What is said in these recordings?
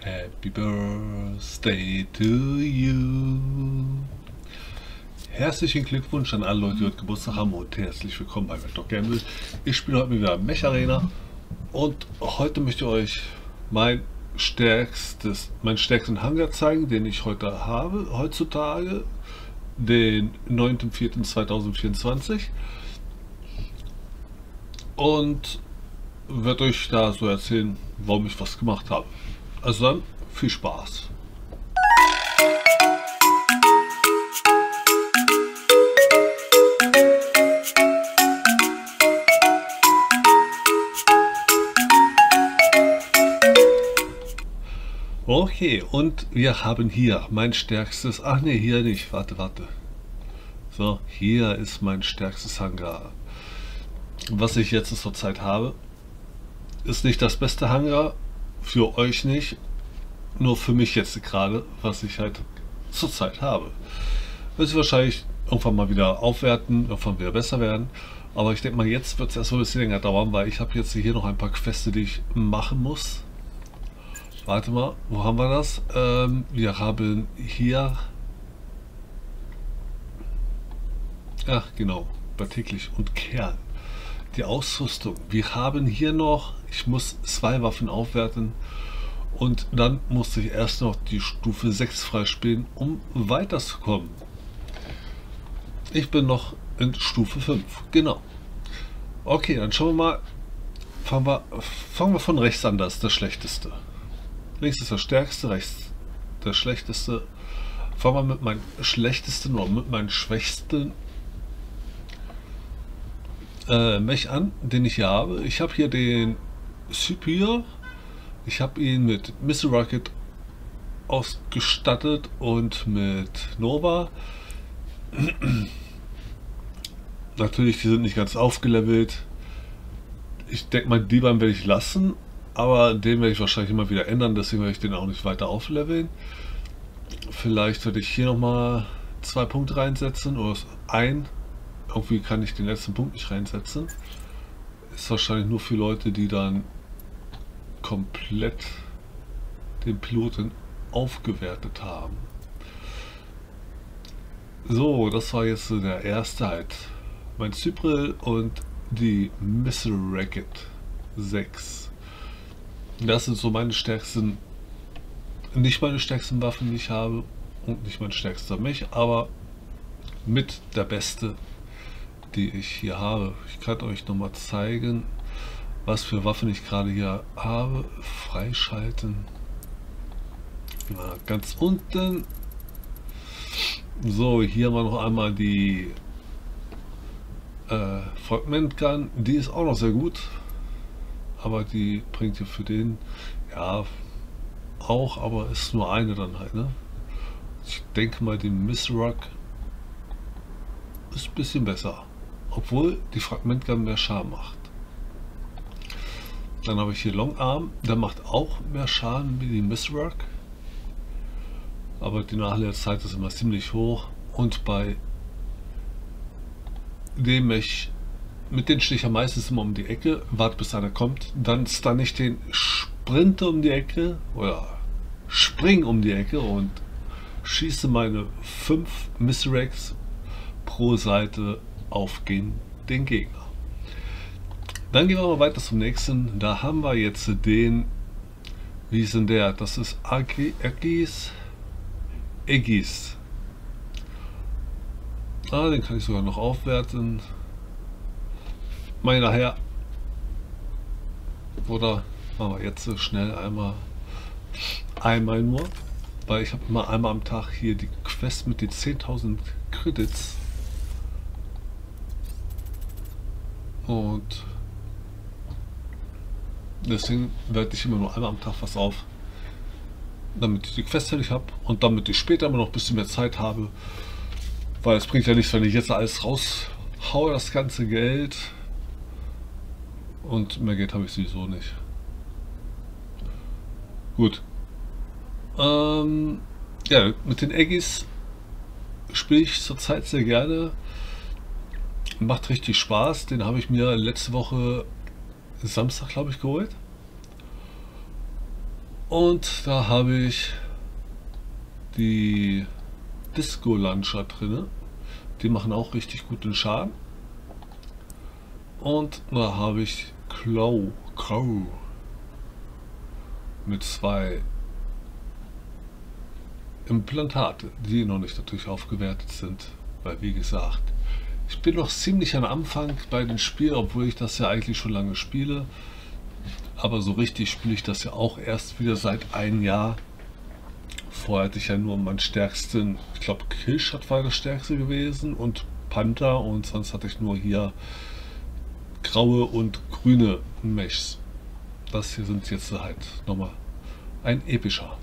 Happy Birthday to you. Herzlichen Glückwunsch an alle Leute, die heute Geburtstag haben und herzlich willkommen bei Red Dog Gamble. Ich spiele heute wieder Mech Arena und heute möchte ich euch meinen stärksten Hangar zeigen, den ich heute habe, heutzutage, den 9.4.2024, und werde euch da so erzählen, warum ich was gemacht habe. Also dann, viel Spaß! Okay, und wir haben hier mein stärkstes, ach ne, hier nicht, warte. So, hier ist mein stärkstes Hangar. Was ich jetzt zur Zeit habe, ist nicht das beste Hangar, für euch nicht, nur für mich jetzt gerade, was ich halt zur Zeit habe. Wird sich wahrscheinlich irgendwann mal wieder aufwerten, irgendwann wieder besser werden, aber ich denke mal, jetzt wird es erstmal ein bisschen länger dauern, weil ich habe jetzt hier noch ein paar Quests, die ich machen muss. Warte mal, wo haben wir das? Wir haben hier, ach genau, bei täglich und Kern. Die Ausrüstung. Wir haben hier noch, ich muss 2 Waffen aufwerten und dann musste ich erst noch die Stufe 6 freispielen, um weiterzukommen. Ich bin noch in Stufe 5, genau. Okay, dann schauen wir mal, fangen wir von rechts an, das ist das Schlechteste. Links ist das Stärkste, rechts das Schlechteste. Fangen wir mit meinem Schlechtesten oder mit meinem Schwächsten Mech an, den ich hier habe. Ich habe hier den Cypher. Ich habe ihn mit Missile Rocket ausgestattet und mit Nova. Natürlich, die sind nicht ganz aufgelevelt. Ich denke mal, die beiden werde ich lassen, aber den werde ich wahrscheinlich immer wieder ändern, deswegen werde ich den auch nicht weiter aufleveln. Vielleicht werde ich hier nochmal 2 Punkte reinsetzen oder ein. Irgendwie kann ich den letzten Punkt nicht reinsetzen. Ist wahrscheinlich nur für Leute, die dann komplett den Piloten aufgewertet haben. So, das war jetzt der erste halt. Mein Cypril und die Missile Rocket 6. Das sind so meine stärksten, nicht meine stärksten Waffen, die ich habe und nicht mein stärkster Mech, aber mit der beste, die ich hier habe. Ich kann euch noch mal zeigen, was für Waffen ich gerade hier habe. Freischalten. Na, ganz unten. So, hier haben wir noch einmal die Fragment Gun. Die ist auch noch sehr gut, aber die bringt ja für den, ja, auch, aber ist nur eine dann halt, ne? Ich denke mal, die Missile Rocket ist ein bisschen besser, obwohl die Fragment Gun mehr Schaden macht. Dann habe ich hier Long Arm, der macht auch mehr Schaden wie die Missile Rocket, aber die Nachladezeit ist immer ziemlich hoch, und bei dem mit den stehe ich am meisten immer um die Ecke, warte bis einer kommt, dann stun ich den, sprinte um die Ecke oder spring um die Ecke und schieße meine 5 Missile-Racks pro Seite auf den Gegner. Dann gehen wir mal weiter zum nächsten. Da haben wir jetzt den, wie ist denn der? Das ist Aegis. Ah, den kann ich sogar noch aufwerten. Mal nachher. Oder machen wir jetzt schnell einmal nur, weil ich habe immer einmal am Tag hier die Quest mit den 10.000 Credits. Und deswegen werde ich immer nur einmal am Tag was auf, damit ich die Quest fertig habe und damit ich später immer noch ein bisschen mehr Zeit habe, weil es bringt ja nichts, wenn ich jetzt alles raushaue, das ganze Geld, und mehr Geld habe ich sowieso nicht. Gut. Ja, mit den Aegis spiele ich zurzeit sehr gerne. Macht richtig Spaß. Den habe ich mir letzte Woche Samstag, glaube ich, geholt. Und da habe ich die Disco Launcher drin. Die machen auch richtig guten Schaden. Und da habe ich Crow mit 2 Implantate, die noch nicht natürlich aufgewertet sind, weil wie gesagt, ich bin noch ziemlich am Anfang bei dem Spiel, obwohl ich das ja eigentlich schon lange spiele, aber so richtig spiele ich das ja auch erst wieder seit einem Jahr. Vorher hatte ich ja nur meinen stärksten, ich glaube Killshot war das stärkste gewesen und Panther, und sonst hatte ich nur hier graue und grüne Mechs. Das hier sind jetzt halt nochmal ein epischer.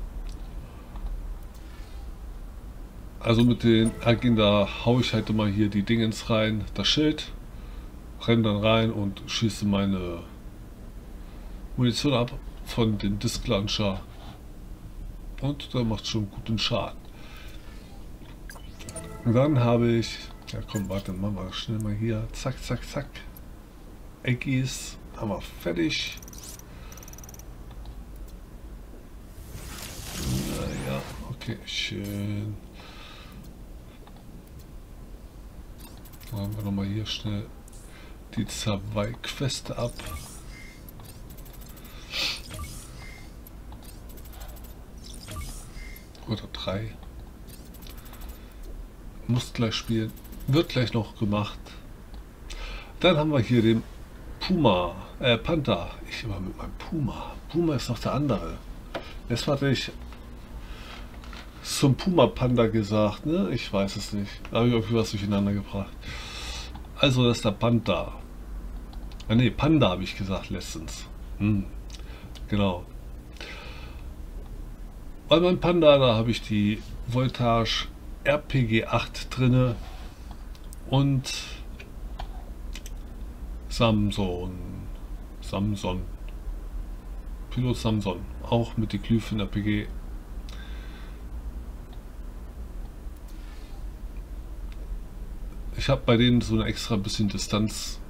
Also mit den Agenda haue ich halt immer hier die Dingens rein, das Schild, renne dann rein und schieße meine Munition ab von den Disc Launcher und da macht schon guten Schaden. Und dann habe ich, ja komm, warte, machen wir schnell mal hier, zack, zack, zack, Eggies, haben wir fertig. Naja, okay, schön. Machen wir nochmal hier schnell die 2 Queste ab. Oder 3. Muss gleich spielen. Wird gleich noch gemacht. Dann haben wir hier den Panther. Ich immer mit meinem Puma. Puma ist noch der andere. Jetzt hatte ich zum Puma-Panda gesagt, ne? Ich weiß es nicht. Da habe ich irgendwie was durcheinander gebracht. Also das ist der Panther. Ah ne, Panda habe ich gesagt letztens. Genau. Bei meinem Panda, da habe ich die Voltage RPG 8 drinne und Samson. Pilot Samson. Auch mit die Glyphen RPG. Ich habe bei denen so eine extra bisschen Distanz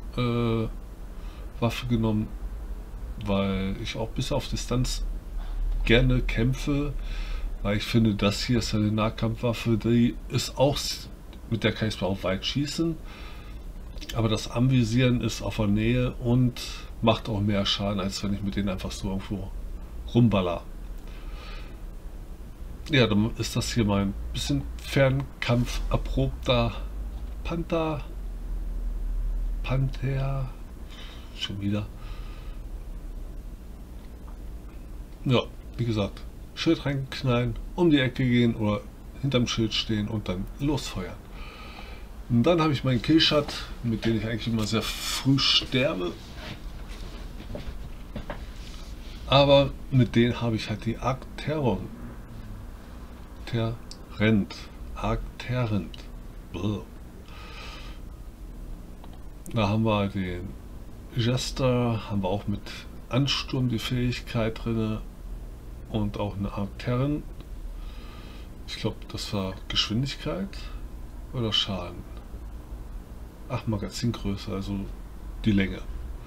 Waffe genommen, weil ich auch bis auf Distanz gerne kämpfe, weil ich finde, das hier ist eine Nahkampfwaffe, die ist auch, mit der kann ich zwar auch weit schießen, aber das Anvisieren ist auf der Nähe und macht auch mehr Schaden, als wenn ich mit denen einfach so irgendwo rumballer. Ja, dann ist das hier mein bisschen Fernkampf erprobter Panther, schon wieder. Ja, wie gesagt, Schild reinknallen, um die Ecke gehen oder hinterm Schild stehen und dann losfeuern. Und dann habe ich meinen Killshot, mit dem ich eigentlich immer sehr früh sterbe. Aber mit denen habe ich halt die Arcterrent. Da haben wir den Jester, haben wir auch mit Ansturm die Fähigkeit drin und auch eine Arcterrent. Ich glaube, das war Geschwindigkeit oder Schaden. Ach, Magazingröße, also die Länge.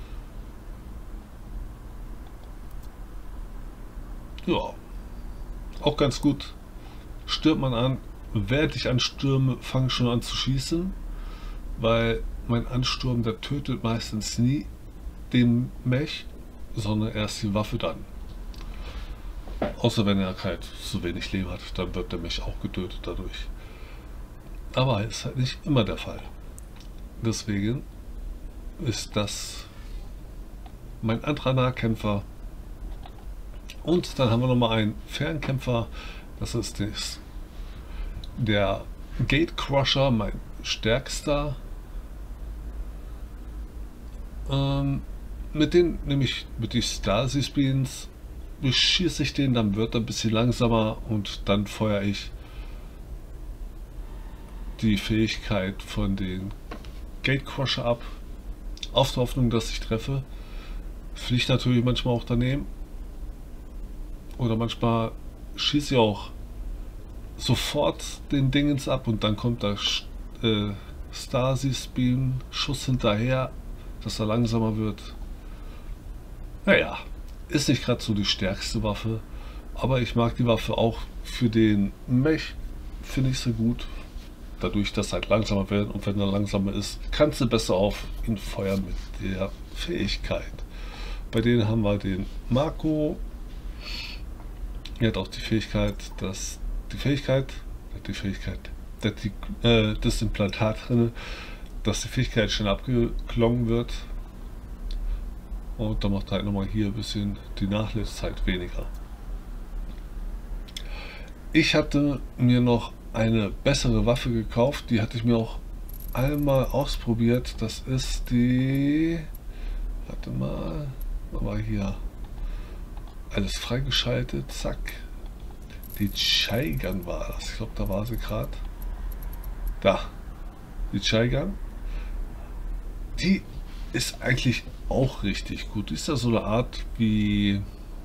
Ja, auch ganz gut. Stirbt man an, während ich anstürme, fange ich schon an zu schießen, weil mein Ansturm, der tötet meistens nie den Mech, sondern erst die Waffe dann. Außer wenn er halt zu wenig Leben hat, dann wird der Mech auch getötet dadurch. Aber ist halt nicht immer der Fall. Deswegen ist das mein anderer Nahkämpfer. Und dann haben wir nochmal einen Fernkämpfer. Das ist der Gatecrusher, mein stärkster. Mit den, nämlich mit die Stasis Beans, beschieße ich den, dann wird er ein bisschen langsamer und dann feuere ich die Fähigkeit von den Gatecrusher ab, auf der Hoffnung, dass ich treffe. Fliegt natürlich manchmal auch daneben. Oder manchmal schieße ich auch sofort den Dingens ab und dann kommt der Stasis Beam Schuss hinterher, dass er langsamer wird. Naja, Ist nicht gerade so die stärkste Waffe, aber ich mag die Waffe auch für den Mech, finde ich sie gut. Dadurch, dass halt langsamer wird und wenn er langsamer ist, kannst du besser auf ihn feuern mit der Fähigkeit. Bei denen haben wir den Marco. Er hat auch die Fähigkeit, dass das Implantat drin, dass die Fähigkeit schnell abgeklungen wird. Und dann macht halt nochmal hier ein bisschen die Nachladezeit weniger. Ich hatte mir noch eine bessere Waffe gekauft, die hatte ich mir auch einmal ausprobiert. Das ist die, warte mal, war hier alles freigeschaltet, zack. Die Chaigan war das, ich glaube, da war sie gerade. Da, die Chaigan. Die ist eigentlich auch richtig gut. Die ist ja so eine Art wie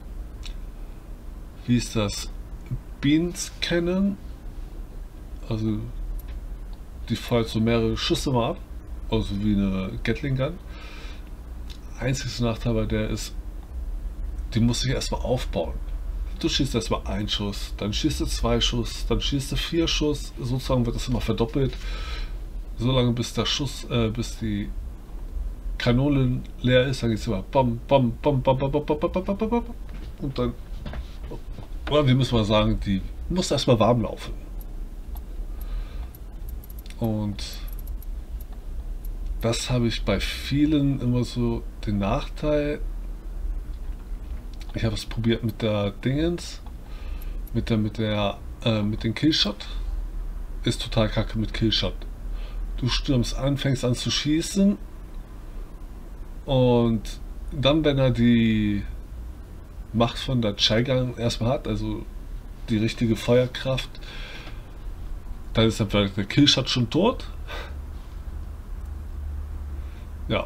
ist das? Beans Cannon. Also die feuert so mehrere Schüsse mal ab. Also wie eine Gatling Gun. Einziges Nachteil bei der ist, die muss sich erstmal aufbauen. Du schießt erstmal einen Schuss, dann schießt du 2 Schuss, dann schießt du 4 Schuss. Sozusagen wird das immer verdoppelt. Solange bis der Schuss, bis die Kanone leer ist, dann geht es immer bam, bam, bam, bam, bam, bam, bam, bam, bam, bam, bam, und dann, oder wie muss man sagen, die muss erstmal warm laufen. Und das habe ich bei vielen immer so den Nachteil. Ich habe es probiert mit der Dingens, mit den Killshot. Ist total kacke mit Killshot. Du stürmst an, fängst an zu schießen und dann, wenn er die Macht von der Chaigan erstmal hat, also die richtige Feuerkraft, dann ist der Killshot schon tot. Ja.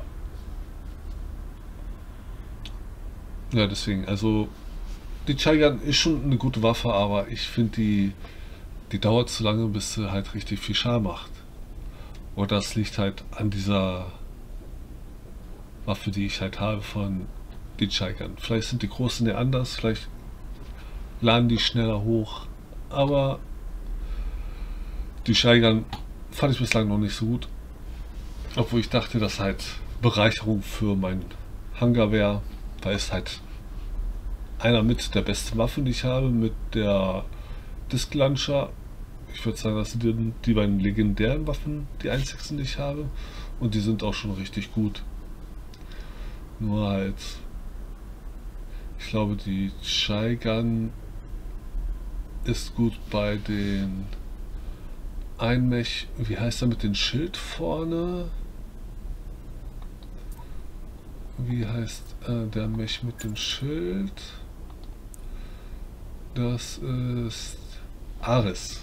Ja, deswegen, also die Chaigan ist schon eine gute Waffe, aber ich finde die dauert zu lange, bis sie halt richtig viel Schaden macht. Oder das liegt halt an dieser Waffe, die ich halt habe von die Chaigan. Vielleicht sind die großen ja anders, vielleicht laden die schneller hoch, aber die Chaigan fand ich bislang noch nicht so gut. Obwohl ich dachte, dass halt Bereicherung für meinen Hangar wäre. Da ist halt einer mit der beste Waffe, die ich habe, mit der Disc Launcher. Ich würde sagen, das sind die beiden legendären Waffen, die einzigsten, die ich habe. Und die sind auch schon richtig gut. Nur halt, ich glaube, die Chaigan ist gut bei den Einmech, wie heißt er mit dem Schild vorne? Wie heißt der Mech mit dem Schild? Das ist Ares.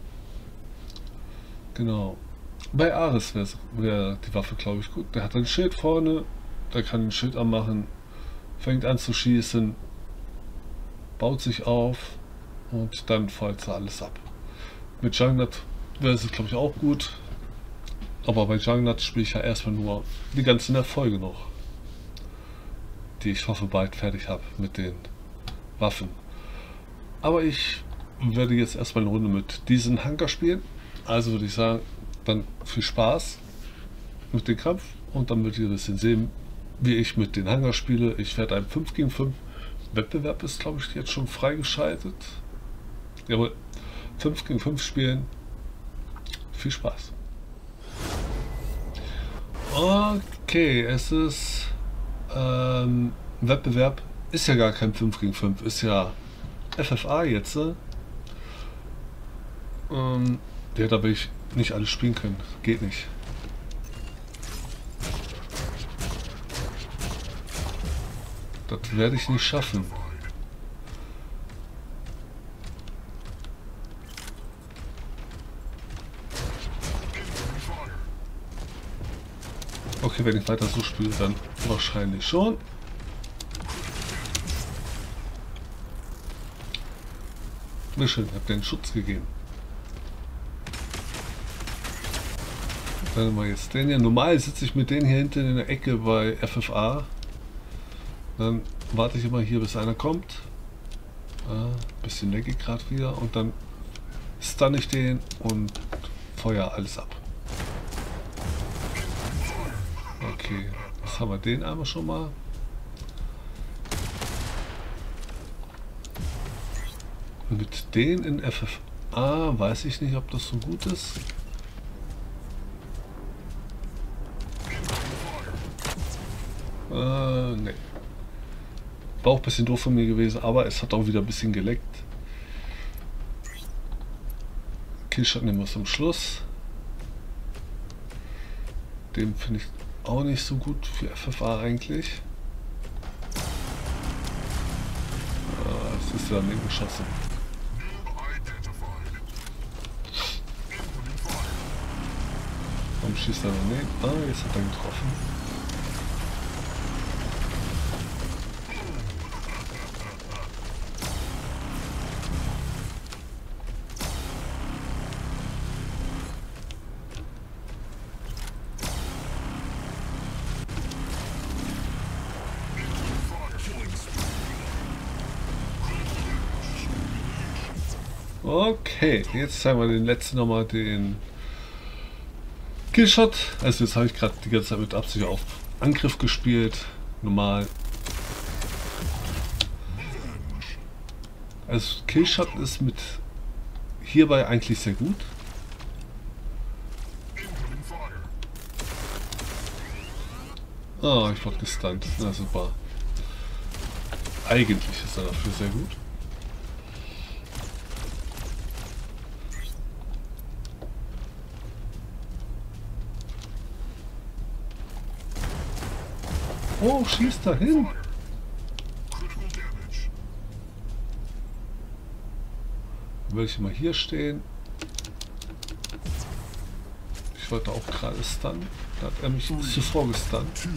Genau. Bei Ares wäre die Waffe, glaube ich, gut. Der hat ein Schild vorne, der kann ein Schild anmachen, fängt an zu schießen, baut sich auf und dann feuert er alles ab. Mit Juggernaut wäre es, glaube ich, auch gut. Aber bei Juggernaut spiele ich ja erstmal nur die ganzen Erfolge noch, die ich hoffe bald fertig habe mit den Waffen. Aber ich werde jetzt erstmal eine Runde mit diesen Hangar spielen. Also würde ich sagen, dann viel Spaß mit dem Kampf und dann werdet ihr ein bisschen sehen, wie ich mit den Hangar spiele. Ich werde einen 5 gegen 5 Wettbewerb, ist glaube ich jetzt schon freigeschaltet. Jawohl, 5 gegen 5 spielen. Viel Spaß. Okay, es ist Wettbewerb, ist ja gar kein 5 gegen 5, ist ja FFA jetzt. Ja, da will ich nicht alles spielen können. Geht nicht. Das werde ich nicht schaffen. Okay, wenn ich weiter so spiele, dann wahrscheinlich schon. Mir schön, ich habe den Schutz gegeben. Dann mal jetzt den hier. Normal sitze ich mit denen hier hinten in der Ecke bei FFA. Dann warte ich immer hier, bis einer kommt. Bisschen lecke gerade wieder und dann stun ich den und feuer alles ab. Okay, jetzt haben wir den einmal schon mal. Mit denen in FFA weiß ich nicht, ob das so gut ist. Nee. War auch ein bisschen doof von mir gewesen, aber es hat auch wieder ein bisschen geleckt. Killshot nehmen wir zum Schluss. Den finde ich auch nicht so gut für FFA eigentlich. Das ist ja daneben geschossen. Warum schießt er daneben? Ah, jetzt hat er getroffen. Okay, jetzt zeigen wir den letzten nochmal, den Killshot. Also jetzt habe ich gerade die ganze Zeit mit Absicht auf Angriff gespielt. Normal. Also Killshot ist mit hierbei eigentlich sehr gut. Oh, ich wurde gestunt. Na super. Eigentlich ist er dafür sehr gut. Oh, schießt da hin. Will ich mal hier stehen. Ich wollte auch gerade stunnen. Da hat er mich zuvor gestunt.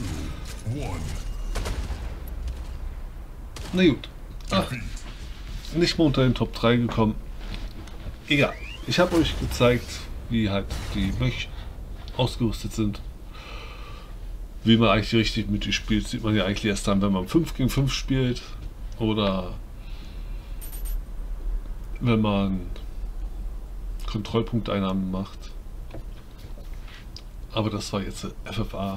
Na gut. Ach, nicht mal unter den Top 3 gekommen. Egal. Ich habe euch gezeigt, wie halt die Mönch ausgerüstet sind. Wie man eigentlich richtig mit die spielt, sieht man ja eigentlich erst dann, wenn man 5 gegen 5 spielt oder wenn man Kontrollpunkteinnahmen macht. Aber das war jetzt FFA.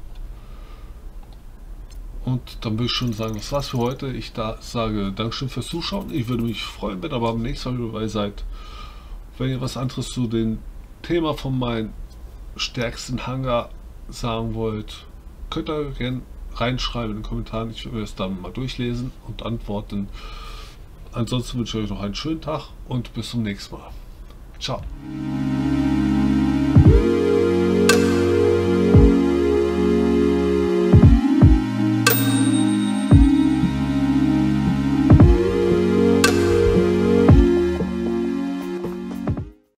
Und dann will ich schon sagen, das war's für heute. Ich sage Dankeschön fürs Zuschauen. Ich würde mich freuen, wenn ihr aber am nächsten Mal dabei seid. Wenn ihr was anderes zu dem Thema von meinem stärksten Hangar sagen wollt, könnt ihr gerne reinschreiben in den Kommentaren. Ich werde mir das dann mal durchlesen und antworten. Ansonsten wünsche ich euch noch einen schönen Tag und bis zum nächsten Mal. Ciao.